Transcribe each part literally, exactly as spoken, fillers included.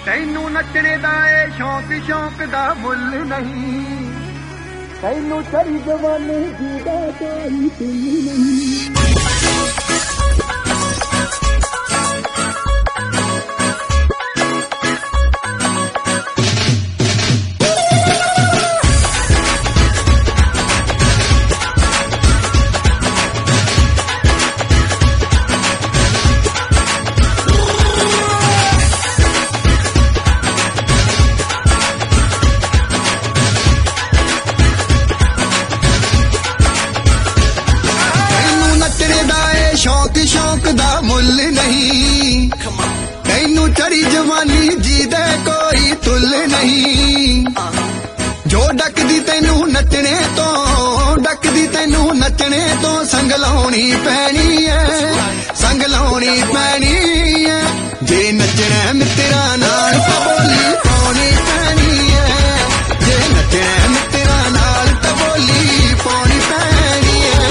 ਤੈਨੂੰ ਨੱਚਣੇ ਦਾ ਏ ਸ਼ੌਕ ਸ਼ੌਕ ਦਾ ਮੁੱਲ ਨਹੀਂ ਤੈਨੂੰ ਚੜੀ ਜਵਾਨੀ ਜੀਦਾ ਕੋਈ ਤੁਲ ਨਹੀਂ शौक शौक दा मुल नहीं तैनू चढ़ी जवानी जी दे कोई तुल नहीं जो डकदी तैनू नचने तो डकदी तैनू नचने तो संग लाउणी पैनी है संग लाउणी पैनी है जे नचना मित्रा नाल तां बोली पाउणी पैनी है जे नचना मित्रा नाल तां बोली पाउणी पैनी है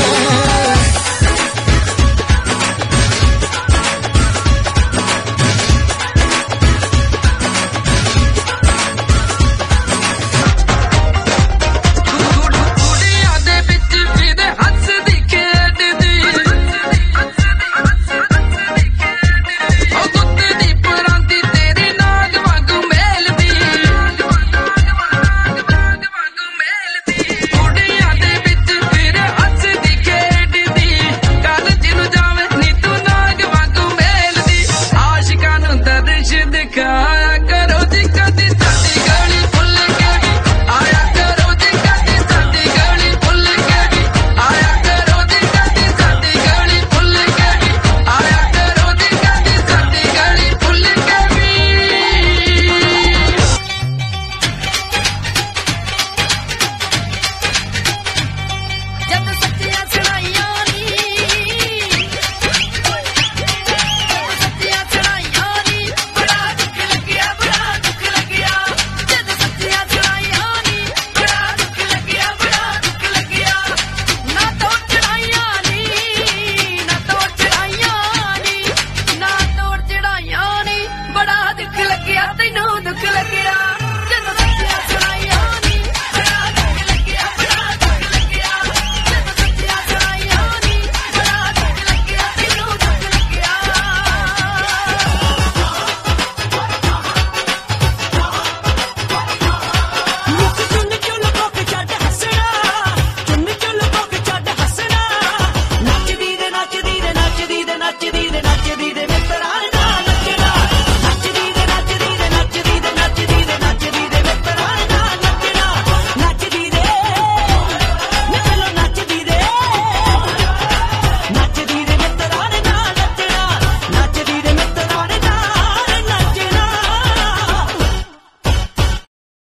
God